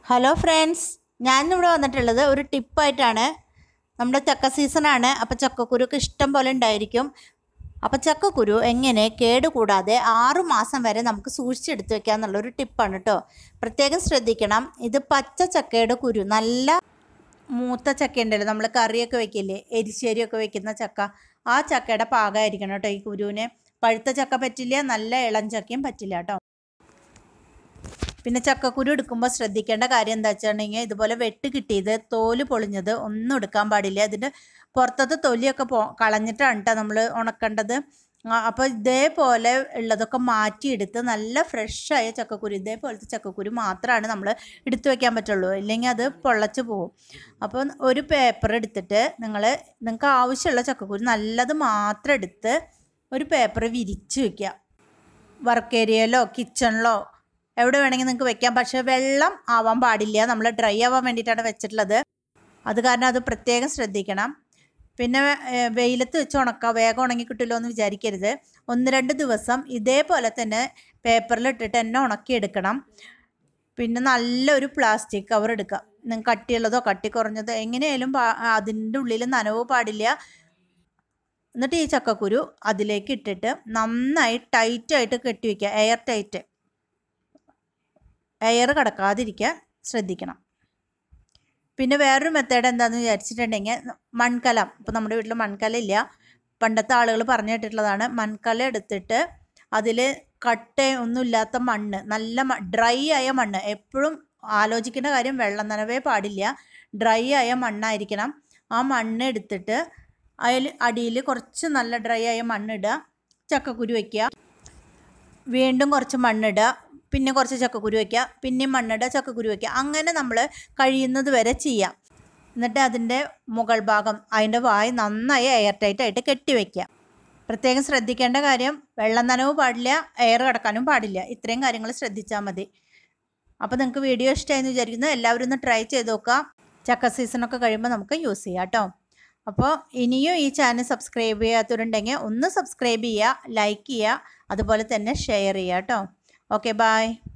Hello friends, ഞാനിവിടെ വന്നിട്ടുള്ളത് ഒരു ടിപ്പായിട്ടാണ്. നമ്മുടെ ചക്ക സീസണാണ്. അപ്പോൾ ചക്കക്കുരുക്ക് ഇഷ്ടം പോലെ ഉണ്ടായിരിക്കും. അപ്പോൾ ചക്കക്കുരു എങ്ങനെ കേടുകൂടാതെ 6 മാസം വരെ നമുക്ക് സൂക്ഷിച്ചെടുത്ത് വെക്കുക എന്നുള്ളൊരു ടിപ്പാണ് കേട്ടോ. പ്രത്യേകം ശ്രദ്ധിക്കണം. ഇത് പച്ച ചക്കയുടെ കുരു, നല്ല മൂത്ത ചക്ക ഉണ്ടല്ലോ, നമ്മൾ കറിയൊക്കെ വെക്കില്ലേ, എരിശ്ശേരിയൊക്കെ വെക്കുന്ന ചക്ക, ആ ചക്കയുടെ പാകമായിരിക്കണം കേട്ടോ ഈ കുരുവിന്. പഴുത്ത ചക്ക പറ്റില്ല, നല്ല ഇളം ചക്കയും പറ്റില്ല കേട്ടോ. പിന്നെ ചക്കക്കുരു എടുക്കുമ്പോൾ ശ്രദ്ധിക്കേണ്ട കാര്യം എന്താ വെച്ചിട്ടുണ്ടെങ്കിൽ, ഇതുപോലെ വെട്ട് കിട്ടിയത്, തോല് പൊളിഞ്ഞത് ഒന്നും എടുക്കാൻ പാടില്ല. അതിൻ്റെ പുറത്തത്തെ തൊലിയൊക്കെ കളഞ്ഞിട്ടാണ് കേട്ടോ നമ്മൾ ഉണക്കേണ്ടത്. അപ്പോൾ ഇതേപോലെ ഉള്ളതൊക്കെ മാറ്റിയെടുത്ത് നല്ല ഫ്രഷായ ചക്കക്കുരു, ഇതേപോലത്തെ ചക്കക്കുരു മാത്രമാണ് നമ്മൾ എടുത്തു വയ്ക്കാൻ പറ്റുള്ളൂ, ഇല്ലെങ്കിൽ അത് പൊള്ളച്ച് പോകും. അപ്പോൾ ഒരു പേപ്പർ എടുത്തിട്ട് നിങ്ങൾക്ക് ആവശ്യമുള്ള ചക്കക്കുരു നല്ലത് മാത്രം എടുത്ത് ഒരു പേപ്പർ വിരിച്ച് വയ്ക്കുക. വർക്ക് ഏരിയയിലോ കിച്ചണിലോ എവിടെ വേണമെങ്കിൽ നിങ്ങൾക്ക് വെക്കാം. പക്ഷേ വെള്ളം ആവാൻ പാടില്ല. നമ്മൾ ഡ്രൈ ആവാൻ വേണ്ടിയിട്ടാണ് വെച്ചിട്ടുള്ളത്. അത് കാരണം അത് പ്രത്യേകം ശ്രദ്ധിക്കണം. പിന്നെ വെയിലത്ത് വെച്ച് ഉണക്കുക, വേഗം ഉണങ്ങി കിട്ടില്ലോ എന്ന് വിചാരിക്കരുത്. 1-2 ദിവസം ഇതേപോലെ തന്നെ പേപ്പറിലിട്ടിട്ട് തന്നെ ഉണക്കിയെടുക്കണം. പിന്നെ നല്ലൊരു പ്ലാസ്റ്റിക് കവർ എടുക്കുക. നിങ്ങൾക്ക് കട്ടിയുള്ളതോ കട്ടി കുറഞ്ഞതോ എങ്ങനെയായാലും അതിൻ്റെ ഉള്ളിൽ നനവ് പാടില്ല. എന്നിട്ട് ഈ ചക്കക്കുരു അതിലേക്ക് ഇട്ടിട്ട് നന്നായി ടൈറ്റായിട്ട് കെട്ടിവെക്കുക. എയർ കടക്കാതിരിക്കാൻ ശ്രദ്ധിക്കണം. പിന്നെ വേറൊരു മെത്തേഡ് എന്താണെന്ന് വിചാരിച്ചിട്ടുണ്ടെങ്കിൽ, മൺകലം. ഇപ്പോൾ നമ്മുടെ വീട്ടിൽ മൺകല ഇല്ല, പണ്ടത്തെ ആളുകൾ പറഞ്ഞു കേട്ടിട്ടുള്ളതാണ്. മൺകല എടുത്തിട്ട് അതിൽ ഒന്നുമില്ലാത്ത മണ്ണ്, നല്ല ഡ്രൈ ആയ മണ്ണ്, എപ്പോഴും ആലോചിക്കേണ്ട കാര്യം വെള്ളം നനവേ പാടില്ല, ഡ്രൈ ആയ മണ്ണായിരിക്കണം. ആ മണ്ണ് എടുത്തിട്ട് അതിൽ അടിയിൽ കുറച്ച് നല്ല ഡ്രൈ ആയ മണ്ണിടുക, ചക്കക്കുരു വയ്ക്കുക, വീണ്ടും കുറച്ച് മണ്ണിടുക, പിന്നെ കുറച്ച് ചക്കക്കുരു വയ്ക്കുക, പിന്നെയും മണ്ണിടുക, ചക്കക്കുരു വയ്ക്കുക. അങ്ങനെ നമ്മൾ കഴിയുന്നത് വരെ ചെയ്യാം. എന്നിട്ട് അതിൻ്റെ മുകൾ ഭാഗം, അതിൻ്റെ വായ് നന്നായി എയർ ടൈറ്റായിട്ട് കെട്ടിവെക്കുക. പ്രത്യേകം ശ്രദ്ധിക്കേണ്ട കാര്യം, വെള്ളം നനവ് പാടില്ല, എയർ കിടക്കാനും പാടില്ല. ഇത്രയും കാര്യങ്ങൾ ശ്രദ്ധിച്ചാൽ മതി. അപ്പോൾ നിങ്ങൾക്ക് വീഡിയോ ഇഷ്ടമായെന്ന് വിചാരിക്കുന്നു. എല്ലാവരും ഒന്ന് ട്രൈ ചെയ്ത് നോക്കുക. ചക്ക സീസണൊക്കെ കഴിയുമ്പോൾ നമുക്ക് യൂസ് ചെയ്യാം കേട്ടോ. അപ്പോൾ ഇനിയും ഈ ചാനൽ സബ്സ്ക്രൈബ് ചെയ്യാത്തവരുണ്ടെങ്കിൽ ഒന്ന് സബ്സ്ക്രൈബ് ചെയ്യുക, ലൈക്ക് ചെയ്യുക, അതുപോലെ തന്നെ ഷെയർ ചെയ്യുക കേട്ടോ. Okay, bye.